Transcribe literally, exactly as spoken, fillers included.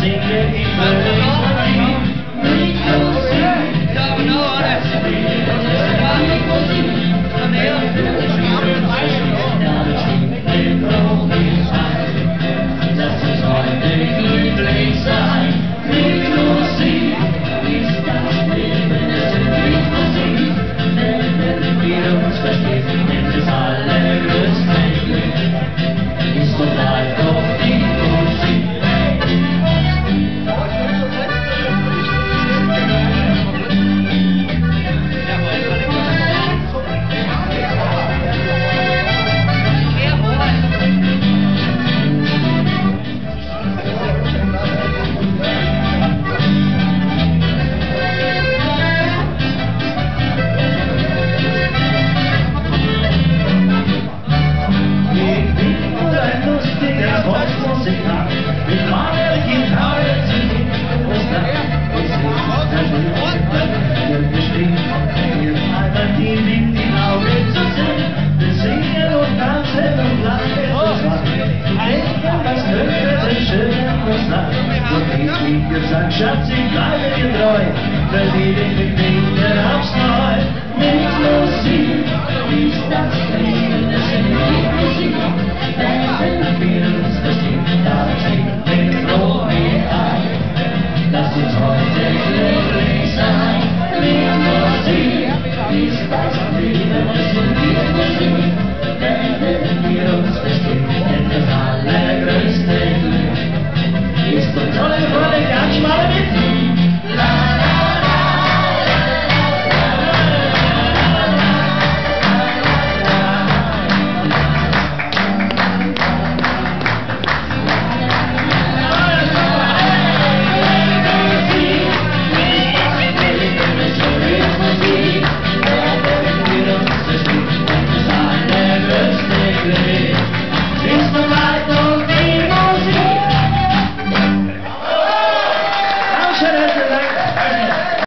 singe ich Melodie. Nicht Musik, das Leben ist Musik. Lass uns heute glücklich sein. Mit Musik ist das Leben, es ist nicht Musik. Wenn wir uns verstehen, ist das allergrößte Glück. Ist so bleibt doch die Musik. Mit meiner Gitarre singen und dann und singen und bestimmt mir einmal die in die Augen zu sehen. Wir singen und tanzen und lachen zusammen. Denken, was könnte denn schöner noch sein? Und ich, wie gesagt, Schatz, ich bleibe dir treu, verliebe ich mich wieder aufs Neue. Mit Musik ist das Leben.